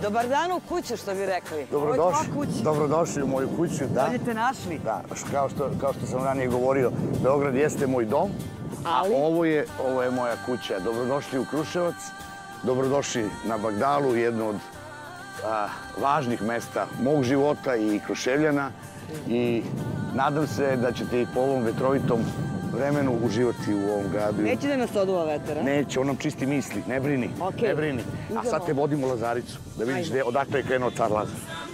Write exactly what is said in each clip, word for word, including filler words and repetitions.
Dobar dan u kuću, što bi rekli. Dobrodošli u moju kuću. Bolje te našli. Da, kao što sam ranije govorio, Beograd jeste moj dom, a ovo je moja kuća. Dobrodošli u Kruševac, dobrodošli na Bagdalu, jedno od važnih mesta mog života i Kruševljana. I nadam se da ćete i po ovom vetrovitom vremenu uživati u ovom gradu. Neće da nas oduva vetar, a? Neće, on nam čisti misli, ne brini, ne brini. A sad te vodimo u Lazaricu, da vidiš odakle je krenuo car Lazar.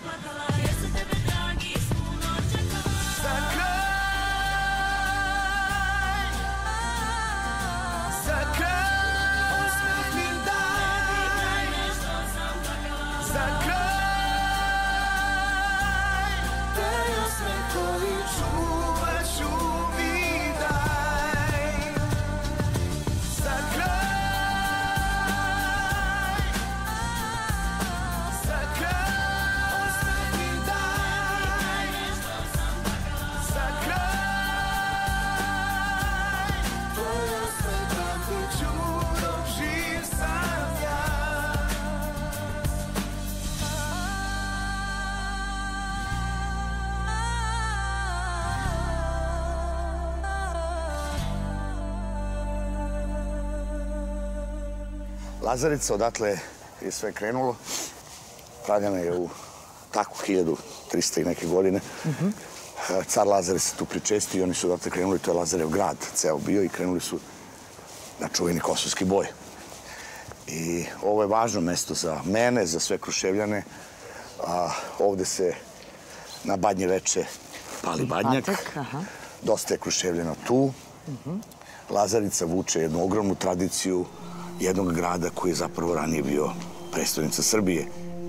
Lazarica, odatle je sve krenulo. Pravljena je u tako hiljadu trista i neke godine. Car Lazar se tu pričestio i oni su odatle krenuli, to je Lazarev grad, ceo bio, i krenuli su na čuveni Kosovski boj. I ovo je važno mesto za mene, za sve Kruševljane. Ovde se na Badnje veče pali badnjak. Dosta je Kruševljana tu. Lazarica vuče jednu ogromnu tradiciju jednog grada koji je zapravo ranije bio prestonica Srbije.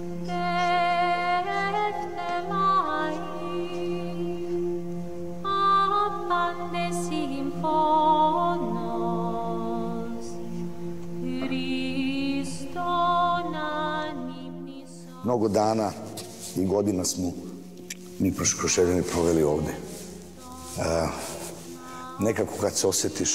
Mnogo dana i godina smo mi Kruševljani proveli ovde. Nekako kad se osjetiš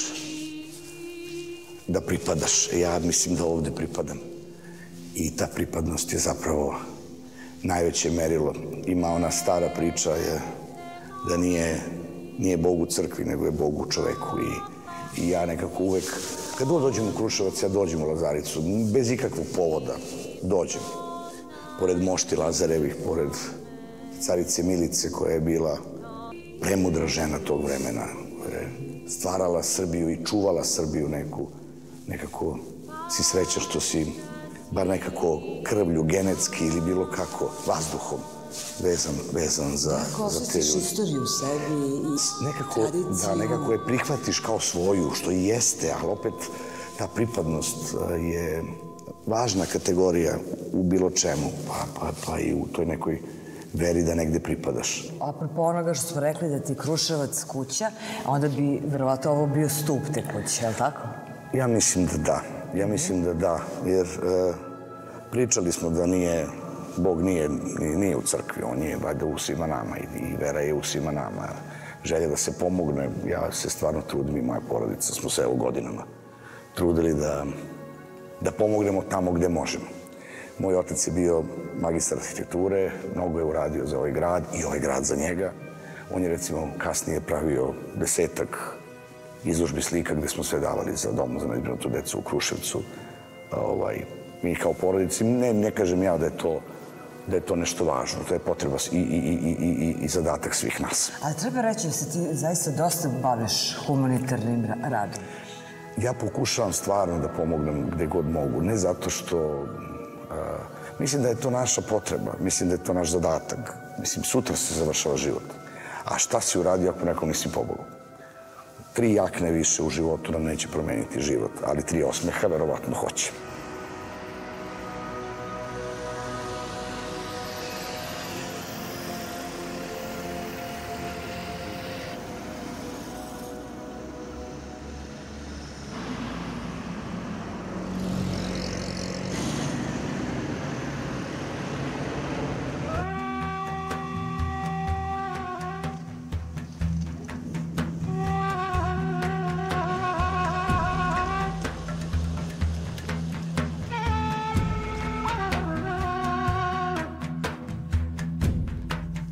da pripadaš, ja mislim da ovde pripadam. I ta pripadnost je zapravo najveće merilo. Ima ona stara priča da nije Bog u crkvi, nego je Bog u čoveku. I ja nekako uvek, kad dođem u Kruševac, ja dođem u Lazaricu, bez ikakvog povoda dođem. Pored mošti Lazarevih, pored carice Milice, koja je bila premudra žena tog vremena, koja je stvarala Srbiju i čuvala Srbiju neku. Nekako si sreća što si bar nekako krvlju, genetski ili bilo kako, vazduhom vezan za te ljudi. Osjetiš istoriju u sebi i tradiciju. Da, nekako je prihvatiš kao svoju, što i jeste, ali opet ta pripadnost je važna kategorija u bilo čemu, pa i u toj nekoj veri da negde pripadaš. Apropo onoga što smo rekli da ti Kruševac kuća, onda bi verovatno ovo bio stup te kuće, je li tako? Ja mislim da da. Ja mislim da da, jer pričali smo da nije, Bog nije u crkvi, on je valjda u svima nama i vera je u svima nama. Želja da se pomogne, ja se stvarno trudim i moja porodica, smo se evo godinama trudili da pomognemo tamo gde možemo. Moj otac je bio magistar arhitekture, mnogo je uradio za ovaj grad i ovaj grad za njega. On je recimo kasnije pravio desetak izložbi slika gde smo sve davali za dom za nezbrinutu decu u Kruševcu. Mi kao porodici, ne kažem ja da je to nešto važno, to je potreba i zadatak svih nas. Ali treba reći da se ti zaista dosta baviš humanitarnim radom. Ja pokušavam stvarno da pomognem gde god mogu, ne zato što... Mislim da je to naša potreba, mislim da je to naš zadatak. Mislim, sutra se završava život. A šta si uradio ako neko nisi pobogao? Tri jakne više u životu nam neće promeniti život, ali tri osmeha verovatno hoće.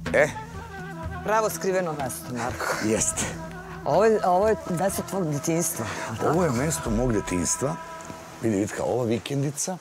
E, Pravo skriveno mesto, Marko. jeste. Ovo je, ovo je mesto tvog detinjstva. Ovo je mesto mog detinjstva. Vidi, vidi kao, ova vikendica,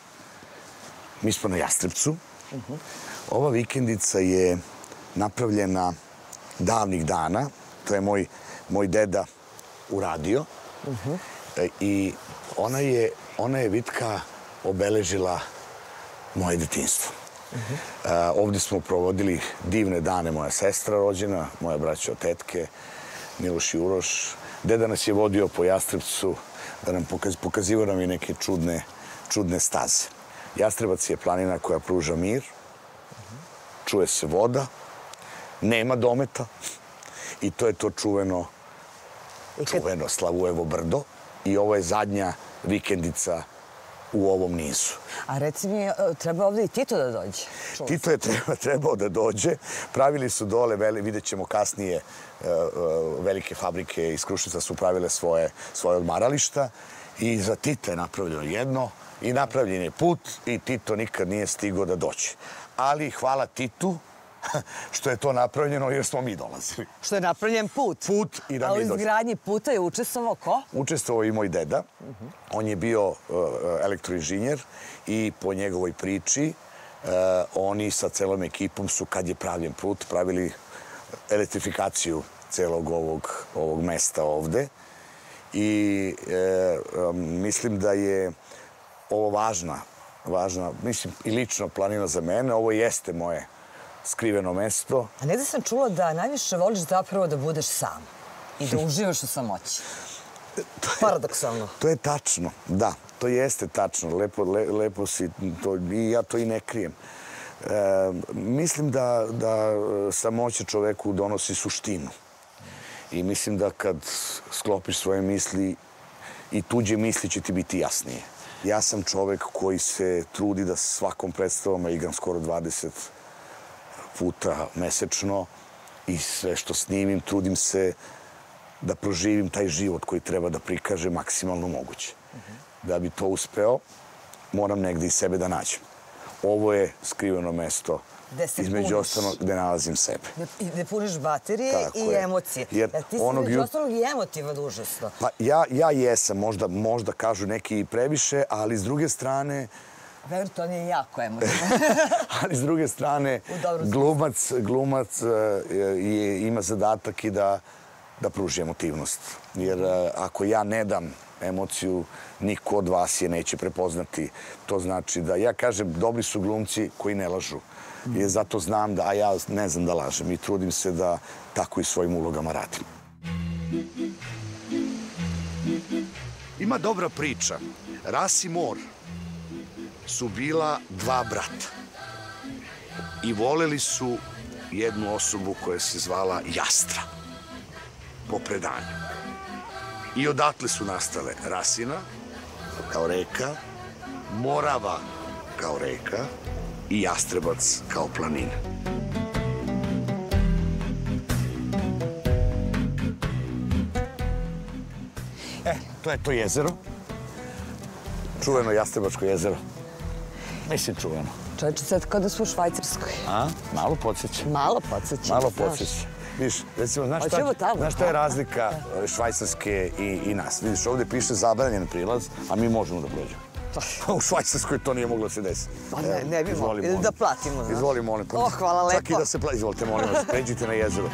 mi smo na Jastrebcu. Ova vikendica je napravljena davnih dana. To je moj, moj deda uradio. E, I ona je, ona je Vitka obeležila moje detinjstvo. Uh, ovdje smo provodili divne dane, moja sestra rođena, moja braća od tetke, Miloš i Uroš. Deda nas je vodio po Jastrebcu, da nam pokaz, pokazivao nam je neke čudne, čudne staze. Jastrebac je planina koja pruža mir, čuje se voda, nema dometa i to je to čuveno, čuveno Slavujevo brdo i ovo je zadnja vikendica u ovom nizu. A reci mi, treba ovdje i Tito da dođe? Čuo Tito je treba, trebao da dođe. Pravili su dole, veli, vidjet ćemo kasnije, uh, uh, velike fabrike iz Kruševca su pravile svoje, svoje odmarališta i za Tita je napravljeno jedno i napravljen je put i Tito nikad nije stigao da dođe. Ali hvala Titu što je to napravljeno jer smo mi dolazili. Što je napravljen put. Put i da A u mi dođe. izgradnji puta je učestvovao ko? Učestvovao i moj deda. On je bio uh, elektroinženjer i po njegovoj priči uh, oni sa celom ekipom su, kad je pravljen put, pravili elektrifikaciju celog ovog, ovog mesta ovde. I uh, um, mislim da je ovo važna, važna, mislim i lično planina za mene. Ovo jeste moje skriveno mesto. A negdje sam čula da najviše voliš zapravo da budeš sam i da uživaš u samoći. Paradoksalno. To je tačno, da. To jeste tačno. Lepo, le, lepo si to, i ja to i ne krijem. E, mislim da, da samoća čoveku donosi suštinu. I mislim da kad sklopiš svoje misli i tuđe misli će ti biti jasnije. Ja sam čovek koji se trudi da svakom predstavama igram skoro dvadeset puta mesečno i sve što snimim trudim se da proživim taj život koji treba da prikaže maksimalno moguće. Da bi to uspeo, moram negdje i sebe da nađem. Ovo je skriveno mesto, između ostalog, gde nalazim sebe. I gde puniš baterije Tako i je. emocije. Jer Jer ti si onog između jut- ostalog i emotivan užasno. Pa ja, ja jesam, možda, možda kažu neki i previše, ali s druge strane, Verujte, on je jako emotivan. ali s druge strane, U dobrom smislu. glumac, glumac e, je, ima zadatak i da, da pruži emotivnost. Jer e, ako ja ne dam emociju, niko od vas je neće prepoznati. To znači da, ja kažem, dobri su glumci koji ne lažu. Jer zato znam da, a ja ne znam da lažem i trudim se da tako i svojim ulogama radim. Ima dobra priča. Ras i Mor su bila dva brata i voleli su jednu osobu koja se zvala Jastra po predanju. I odatle su nastale Rasina kao reka, Morava kao reka i Jastrebac kao planina. E, to je to jezero. Čuveno Jastrebačko jezero. Mislim čuveno. Čovječe, sad kao da su u Švajcarskoj. A? Malo podsjeća. Malo podsjeća. Malo podsjeća. Vidiš, recimo, znaš šta, Hoćemo tamo. znaš šta je razlika Švajcarske i, i nas? Vidiš, ovdje piše zabranjen prilaz, a mi možemo da prođemo. U Švajcarskoj to nije moglo se desiti. Pa ne, ne bi Izvoli, mogli. Ili molim. da platimo, znaš. Izvoli, molim. O, hvala Čak i lepo. da se plati. Izvolite, molim vas, pređite na jezero.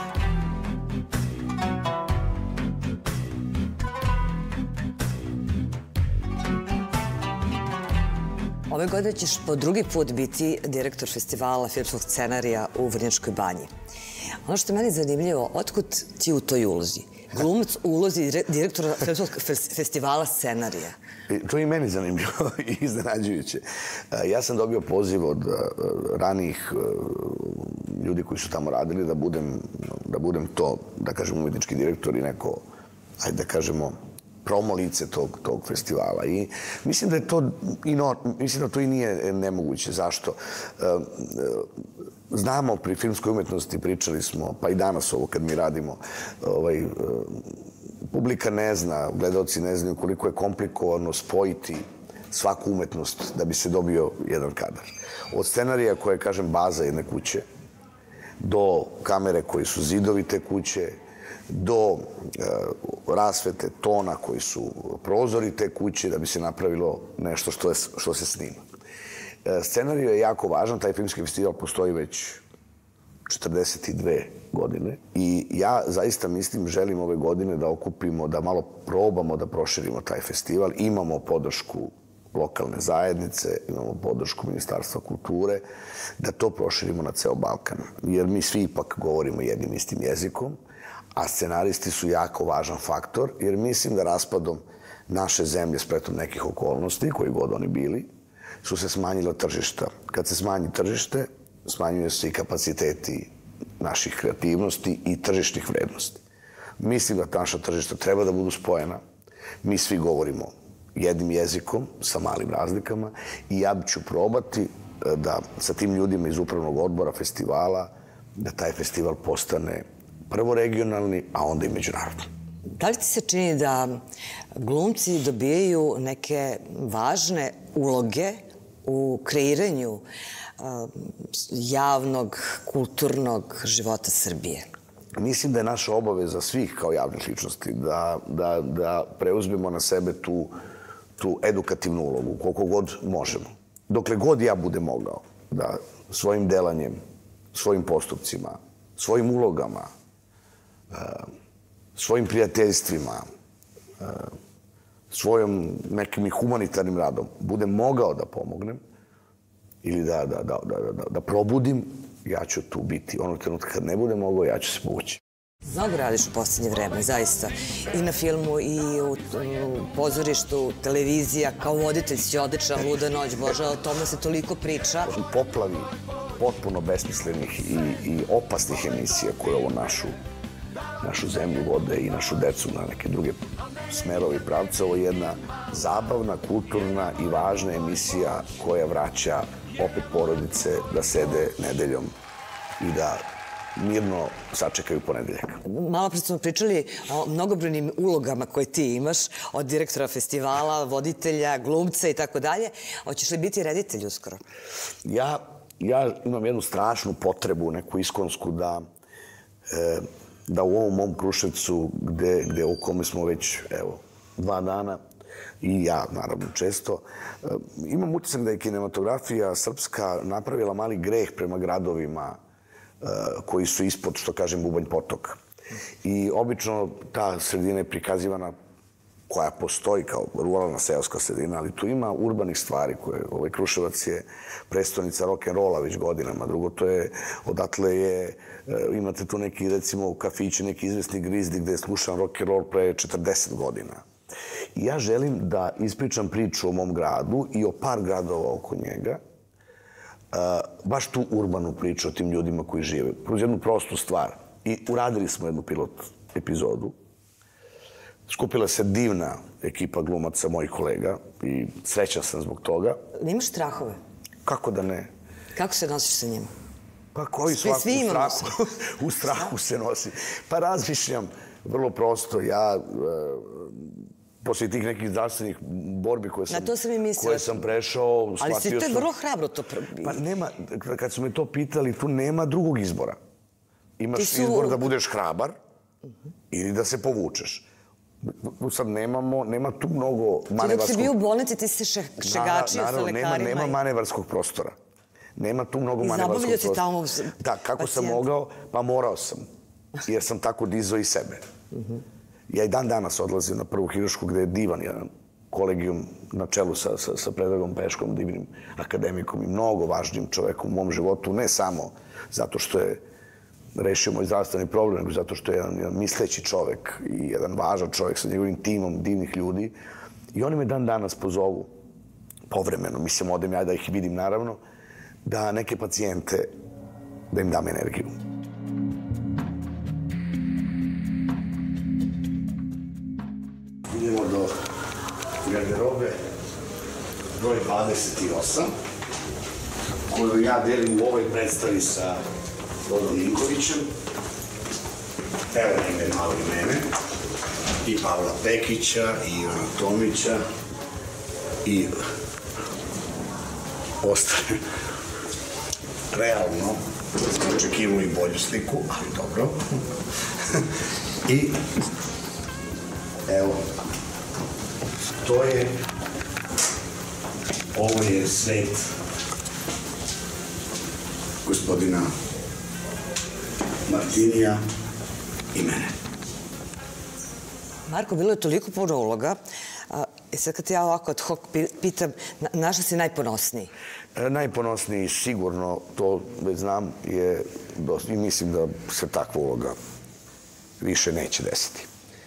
Ove godine ćeš po drugi put biti direktor festivala filmskog scenarija u Vrnjačkoj banji. Ono što je meni zanimljivo, otkud ti u toj ulozi? Glumac u ulozi dire- direktora filmskog fes- festivala scenarija. I to je i meni zanimljivo i iznenađujuće. E, Ja sam dobio poziv od e, ranijih e, ljudi koji su tamo radili da budem, da budem to, da kažem, umetnički direktor i neko, ajde da kažemo, promo lice tog, tog festivala. I mislim da je to i no, mislim da to i nije nemoguće. Zašto? E, e, Znamo, pri filmskoj umetnosti pričali smo, pa i danas ovo kad mi radimo, ovaj, e, publika ne zna, gledalci ne znaju koliko je komplikovano spojiti svaku umetnost da bi se dobio jedan kadar. Od scenarija koja je, kažem, baza jedne kuće, do kamere koji su zidovi te kuće, do rasvete tona koji su prozori te kuće da bi se napravilo nešto što se snima. Scenarij je jako važan, taj filmski festival postoji već četrdeset dve godine i ja zaista mislim, želim ove godine da okupimo, da malo probamo da proširimo taj festival. Imamo podršku lokalne zajednice, imamo podršku Ministarstva kulture, da to proširimo na ceo Balkan. Jer mi svi ipak govorimo jednim istim jezikom, a scenaristi su jako važan faktor, jer mislim da raspadom naše zemlje spletom nekih okolnosti, koji god oni bili, su se smanjila tržišta. Kad se smanji tržište, smanjuju se i kapaciteti naših kreativnosti i tržišnih vrednosti. Mislim da naša tržišta treba da budu spojena. Mi svi govorimo jednim jezikom, sa malim razlikama, i ja ću probati da sa tim ljudima iz upravnog odbora festivala, da taj festival postane prvo regionalni, a onda i međunarodni. Da li ti se čini da glumci dobijaju neke važne uloge u kreiranju javnog, kulturnog života Srbije? Mislim da je naša obaveza svih kao javnih ličnosti da preuzmemo na sebe tu edukativnu ulogu, koliko god možemo. Dokle god ja budem mogao da svojim delanjem, svojim postupcima, svojim ulogama, svojim prijateljstvima, svojim nekim humanitarnim radom budem mogao da pomognem ili da probudim, ja ću tu biti. Onog trenutka kad ne budem mogao, ja ću se povući. Mnogo radiš u posljednje vreme, zaista. I na filmu, i u pozorištu, televizija, kao voditelj si odlična, Luda noć, Bože, o tome se toliko priča. U poplavi potpuno besmislenih i opasnih emisija koje ovo našu zemlju vode i našu decu na neke druge smerove i pravce, ovo je jedna zabavna, kulturna i važna emisija koja vraća opet porodice da sede nedeljom i da mirno sačekaju ponedeljak. Malo pre smo pričali o mnogobrojnim ulogama koje ti imaš, od direktora festivala, voditelja, glumca i tako dalje. Hoćeš li biti reditelj uskoro? Ja imam jednu strašnu potrebu, neku iskonsku, da u ovom mom Kruševcu, gde u kome smo već, evo, dva dana, i ja, naravno, često, imam utisak da je kinematografija srpska napravila mali greh prema gradovima koji su ispod, što kažem, Bubanj potoka. I obično ta sredina je prikazivana, koja postoji kao ruralna seoska sredina, ali tu ima urbanih stvari koje, ovaj Kruševac je prestonica rock'n'rolla već godinama. Drugo, to je, odatle je, imate tu neki, recimo, u kafići, neki izvesni Grizdi gde je slušan rock'n'roll pre četrdeset godina. I ja želim da ispričam priču o mom gradu i o par gradova oko njega, baš tu urbanu priču o tim ljudima koji žive, kroz jednu prostu stvar. I uradili smo jednu pilot epizodu. Skupila se divna ekipa glumaca, mojih kolega, i srećan sam zbog toga. Nemaš strahove? Kako da ne? Kako se nosiš sa njima? Pa koji svako u strahu, u strahu se nosi. Pa razmišljam vrlo prosto, ja poslije tih nekih zdravstvenih borbi koje sam prešao, shvatio sam... Ali si to je vrlo hrabro to... Pa nema, kad su me to pitali, tu nema drugog izbora. Imaš izbor da budeš hrabar ili da se povučeš. Sad nemamo, nema tu mnogo manevarskog... Ti dok si bio u bolnici, ti si se šegačio sa lekarima. Naravno, nema manevarskog prostora. Nema tu mnogo manevarskog prostora. I zabavljao si tamo... Da, kako sam mogao, pa morao sam. Jer sam tako dizao i sebe. Ja i dan danas odlazim na prvu hirušku gde je divan jedan kolegijum na čelu sa Predragom Peškom, divnim akademikom i mnogo važnim čovekom u mom životu, ne samo zato što je rešio moj zdravstveni problem, nego zato što je jedan misleći čovek i jedan važan čovek sa njegovim timom divnih ljudi. I oni me dan danas pozovu, povremeno, mislim, odem ja da ih vidim naravno, da neke pacijente, da im dam energiju. Idemo do garderobe broj dvadeset osam, koju ja delim u ovoj predstavi sa Dodom Ninkovićem. Evo na ime malo i mene, i Pavla Pekića, i Ivana Tomića, i ostane. Realno, smo očekivali bolju sliku, ali dobro. I evo, to je, ovo je svet gospodina Martinija i mene. Marko, bilo je toliko puno uloga. I sad kad ja ovako ad hoc pitam, na šta si najponosniji? Najponosniji sigurno, to već znam, je, i mislim da se takva uloga više neće desiti.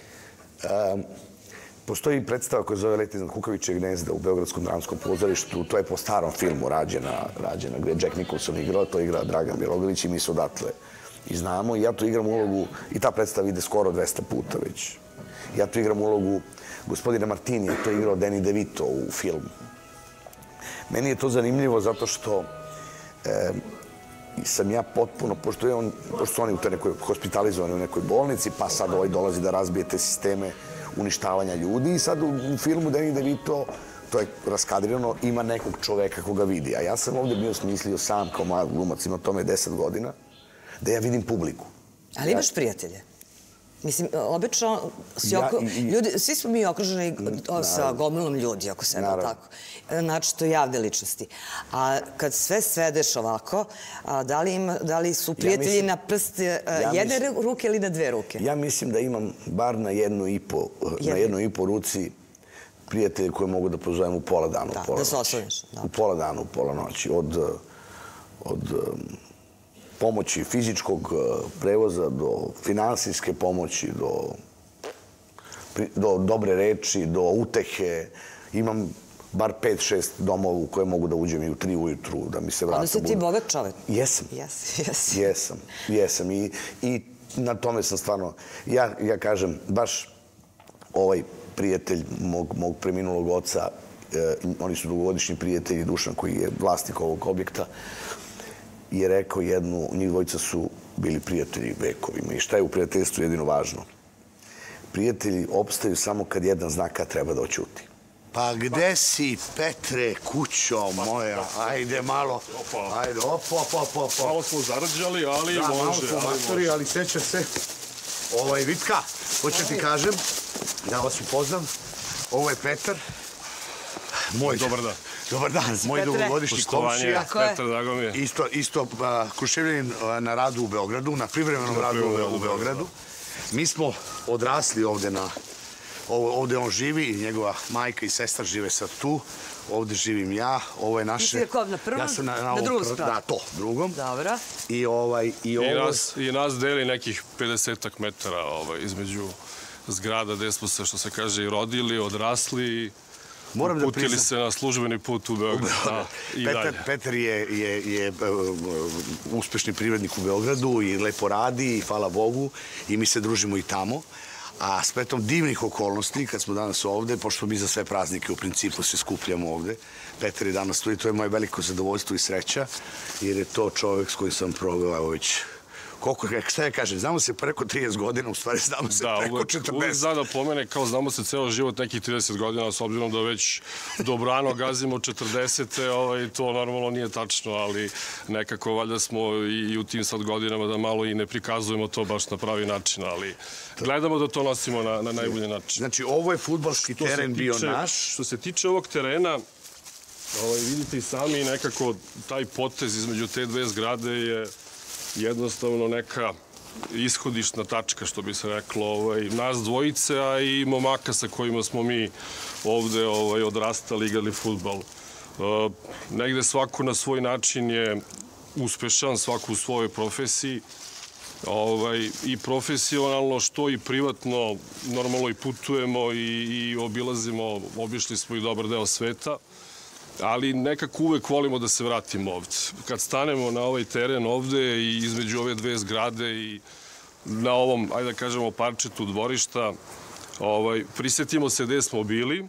Postoji predstava koja zove Let iznad kukavičjeg gnezda u Beogradskom dramskom pozorištu. To je po starom filmu rađena, gde je Jack Nicholson igrao, to igra Dragan Bjelogrlić i mi se odatle i znamo. Ja tu igram ulogu, i ta predstava ide skoro dvesta puta već. Ja tu igram ulogu gospodina Martinija, to je igrao Danny DeVito u filmu. Meni je to zanimljivo zato što sam ja potpuno, pošto su oni hospitalizovani u nekoj bolnici, pa sad ovaj dolazi da razbije te sisteme uništavanja ljudi i sad u filmu Danny DeVito, to je raskadrirano, ima nekog čoveka koga vidi. A ja sam ovdje bio smislio sam kao mlad glumac, ima tome deset godina, da ja vidim publiku. Ali imaš prijatelje? Mislim, obično, svi smo mi okruženi sa gomilom ljudi oko sebe, tako? Znači, to javne ličnosti. A kad sve svedeš ovako, da li su prijatelji na prste jedne ruke ili na dve ruke? Ja mislim da imam bar na jednu i po, na jednu i po ruci prijatelje koje mogu da pozovem u pola dana, u pola noći. Da se osloniš. U pola dana, u pola noći. Od pomoći fizičkog prevoza, do finansijske pomoći, do dobre reči, do utehe. Imam bar pet, šest domova u koje mogu da uđem i u tri ujutru, da mi se vrata budu. Onda si ti bogat čovek. Jesam. Jesam. Jesam. I na tome sam stvarno... Ja kažem, baš ovaj prijatelj mog preminulog oca, oni su dugogodišnji prijatelji, Dušan koji je vlasnik ovog objekta, je rekao jednu, njih dvojica su bili prijatelji vekovima. I šta je u prijateljstvu jedino važno? Prijatelji opstaju samo kad jedan zna kad treba da oćuti. Pa gde si, Petre, kućo moja? Ajde malo. Ajde, opa, opa, opa. Malo smo zarđali, ali može. Da, malo smo matori, ali seća se. Ovo je Vitka. Hoću ti kažem, da vas upoznam. Ovo je Petar. Moj. Dobar dan. Dobar dan, moj dugogodišnji komšija. Petar, drago mi je. Isto Kruševljanin na radu u Beogradu, na privremenom radu u Beogradu. Mi smo odrasli ovde na... Ovde on živi i njegova majka i sestra žive sad tu. Ovde živim ja. Ovo je naše... Ti si kod na prvom? Na drugom spratu? Da, to, drugom. Dobro. I ovaj... I nas deli nekih pedesetak metara između zgrada gde smo se, što se kaže, i rodili, odrasli. Uputili se na službeni put u Beogradu i dalje. Petar je uspešni privrednik u Beogradu i lepo radi i hvala Bogu i mi se družimo i tamo. A spletom divnih okolnosti, kad smo danas ovde, pošto mi za sve praznike u principu se skupljamo ovde, Petar je danas tu i to je moje veliko zadovoljstvo i sreća, jer je to čovek s kojim sam proveo, evo već, koliko, šta ja kažem, znamo se preko trideset godina, u stvari znamo se preko četrdeset. Da, uvijek zna da pomene, kao znamo se ceo život nekih trideset godina, s obzirom da već dobrano gazimo četrdesete, to normalno nije tačno, ali nekako valjda smo i u tim sad godinama da malo i ne prikazujemo to baš na pravi način, ali gledamo da to nosimo na najbolji način. Znači, ovo je fudbalski teren bio naš. Što se tiče ovog terena, vidite i sami nekako taj potez između te dve zgrade je jednostavno neka ishodišna tačka, što bi se reklo, nas dvojice, a i momaka sa kojima smo mi ovde odrastali, igrali fudbal. Negde svako na svoj način je uspešan, svako u svojoj profesiji, i profesionalno, što i privatno, normalno i putujemo i obilazimo, obišli smo i dobar deo sveta, ali nekako uvek volimo da se vratimo ovde. Kad stanemo na ovaj teren ovde i između ove dve zgrade i na ovom, ajde da kažemo, parčetu dvorišta, prisetimo se gde smo bili,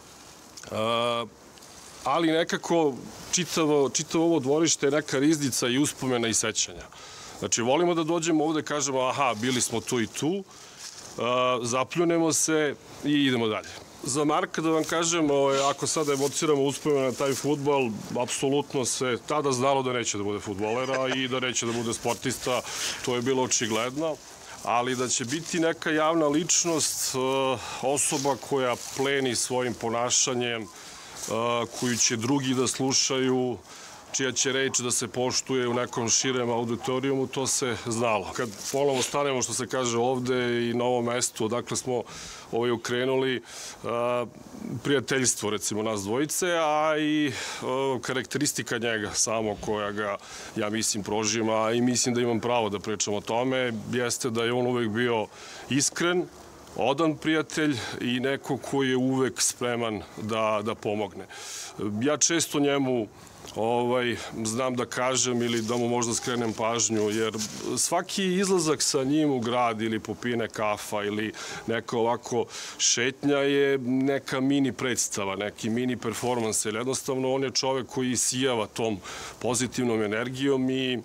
ali nekako čitavo ovo dvorište je neka riznica i uspomena i sećanja. Znači, volimo da dođemo ovde, kažemo, aha, bili smo tu i tu, zapljunemo se i idemo dalje. Za Marka da vam kažem, ako sada evociramo uspomene na taj fudbal, apsolutno se tada znalo da neće da bude fudbalera i da neće da bude sportista, to je bilo očigledno, ali da će biti neka javna ličnost, osoba koja pleni svojim ponašanjem, koju će drugi da slušaju, čija će reč da se poštuje u nekom širem auditorijumu, to se znalo. Kad ponovo stanemo, što se kaže ovde i na ovom mestu, odakle smo ovaj ukrenuli, prijateljstvo, recimo, nas dvojice, a i karakteristika njega samo koja ga, ja mislim, prožima i mislim da imam pravo da pričam o tome, jeste da je on uvek bio iskren, odan prijatelj i neko koji je uvek spreman da, da pomogne. Ja često njemu Ovaj, znam da kažem ili da mu možda skrenem pažnju, jer svaki izlazak sa njim u grad ili popine kafa ili neka ovako šetnja je neka mini predstava, neki mini performans, jer jednostavno on je čovek koji isijava tom pozitivnom energijom i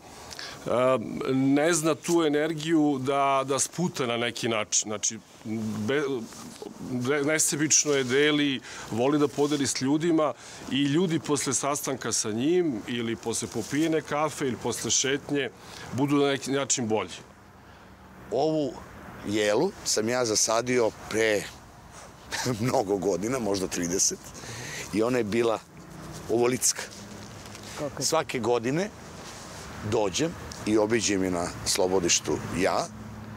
ne zna tu energiju da, da sputa na neki način. Znači, be, nesebično je deli, voli da podeli s ljudima i ljudi posle sastanka sa njim ili posle popijene kafe ili posle šetnje budu na neki način bolji. Ovu jelu sam ja zasadio pre mnogo godina, možda trideset, i ona je bila ovolicka. Svake godine dođem i obiđem je na Slobodištu ja.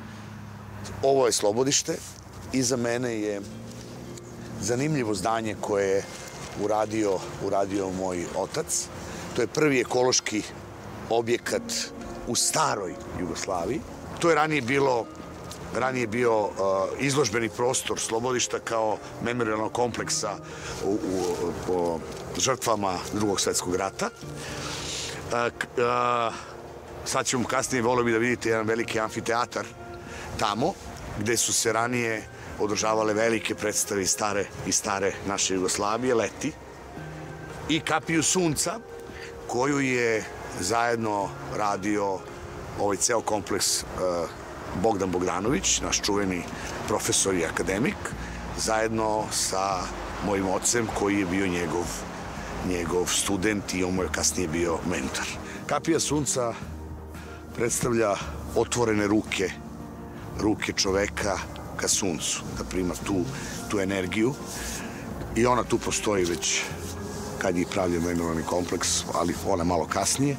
Ovo je Slobodište. Iza mene je zanimljivo zdanje koje je uradio, uradio moj otac. To je prvi ekološki objekat u staroj Jugoslaviji. To je ranije bilo ranije bio uh, izložbeni prostor Slobodišta kao memorijalnog kompleksa u, u, po žrtvama Drugog svetskog rata. Uh, uh, sad ćemo kasnije, volio bi da vidite jedan veliki amfiteatar tamo, gde su se ranije održavale velike predstave iz stare, iz stare naše Jugoslavije, leti. I Kapiju sunca, koju je zajedno radio ovaj ceo kompleks uh, Bogdan Bogdanović, naš čuveni profesor i akademik, zajedno sa mojim ocem koji je bio njegov, njegov student i on mu je kasnije bio mentor. Kapija sunca predstavlja otvorene ruke, ruke čoveka ka suncu, da prima tu, tu energiju i ona tu postoji već kad je pravljen memorijalni kompleks, ali ona malo kasnije.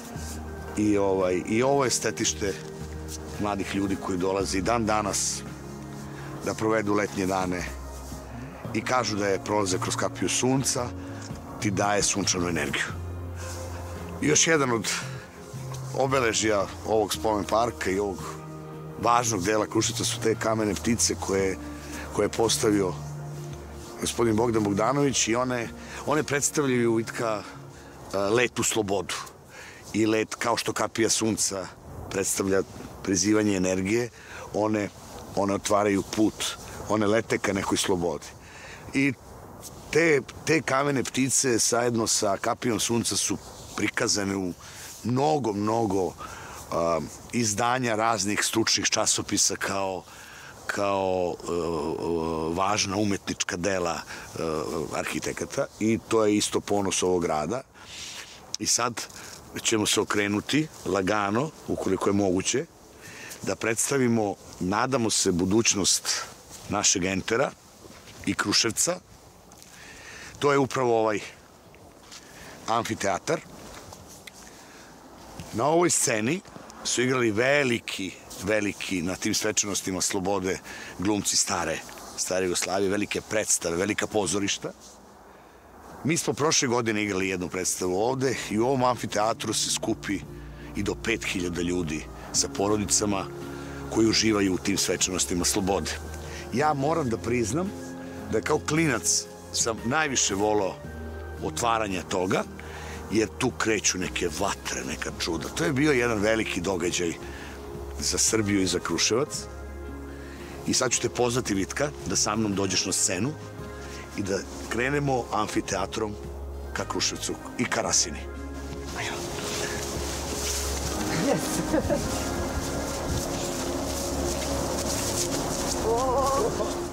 I, ovaj, i ovo je stetište mladih ljudi koji dolaze i dan danas da provedu letnje dane i kažu da je prolazak kroz Kapiju sunca ti daje sunčanu energiju. I još jedan od obeležja ovog spomen parka i ovog važnog dela Kruševca su te kamene ptice koje, koje je postavio gospodin Bogdan Bogdanović i one, one predstavljaju itka let u slobodu i let kao što Kapija sunca predstavlja prizivanje energije, one, one otvaraju put, one lete ka nekoj slobodi. I te, te kamene ptice zajedno sa Kapijom sunca su prikazane u mnogo, mnogo uh, izdanja raznih stručnih časopisa kao, kao uh, važna umetnička dela uh, arhitekata i to je isto ponos ovog grada. I sad ćemo se okrenuti lagano, ukoliko je moguće, da predstavimo, nadamo se, budućnost našeg entera i Kruševca. To je upravo ovaj amfiteatar. Na ovoj sceni su igrali veliki, veliki, na tim svečanostima slobode, glumci stare, stare Jugoslavije, velike predstave, velika pozorišta. Mi smo prošle godine igrali jednu predstavu ovde i u ovom amfiteatru se skupi i do pet hiljada ljudi sa porodicama koji uživaju u tim svečanostima slobode. Ja moram da priznam da kao klinac sam najviše volao otvaranja toga, jer tu kreću neke vatre, neka čuda. To je bio jedan veliki događaj za Srbiju i za Kruševac. I sad ću te pozvati, Vitka, da sa mnom dođeš na scenu i da krenemo amfiteatrom ka Kruševcu i ka Rasini. Yes.